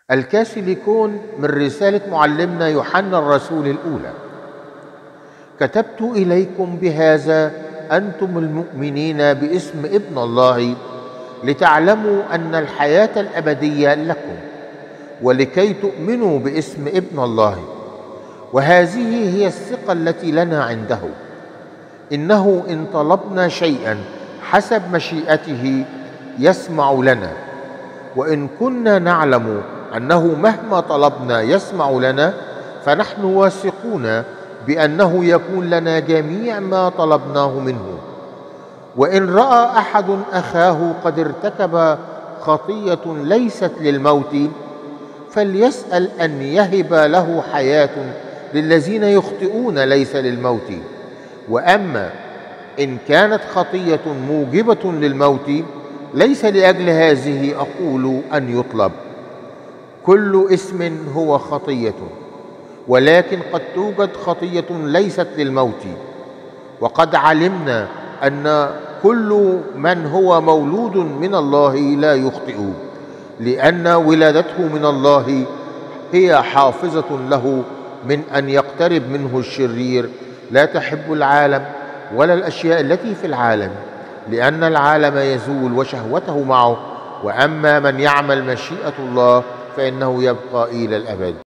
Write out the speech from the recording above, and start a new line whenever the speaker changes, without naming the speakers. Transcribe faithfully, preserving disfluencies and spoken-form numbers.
الكاثوليكون من رسالة معلمنا يوحنا الرسول الأولى: كتبت إليكم بهذا أنتم المؤمنين باسم ابن الله لتعلموا أن الحياة الأبدية لكم، ولكي تؤمنوا باسم ابن الله. وهذه هي الثقة التي لنا عنده، إنه إن طلبنا شيئا حسب مشيئته يسمع لنا. وإن كنا نعلم أنه مهما طلبنا يسمع لنا، فنحن واثقون بأنه يكون لنا جميع ما طلبناه منه. وإن رأى أحد أخاه قد ارتكب خطية ليست للموت، فليسأل أن يهب له حياة للذين يخطئون ليس للموت. وأما إن كانت خطية موجبة للموت، ليس لأجل هذه أقول أن يطلب. كل اسم هو خطية، ولكن قد توجد خطية ليست للموت. وقد علمنا أن كل من هو مولود من الله لا يخطئ، لأن ولادته من الله هي حافظة له من أن يقترب منه الشرير. لا تحب العالم ولا الأشياء التي في العالم، لأن العالم يزول وشهوته معه. وأما من يعمل مشيئة الله فإنه يبقى إلى الأبد.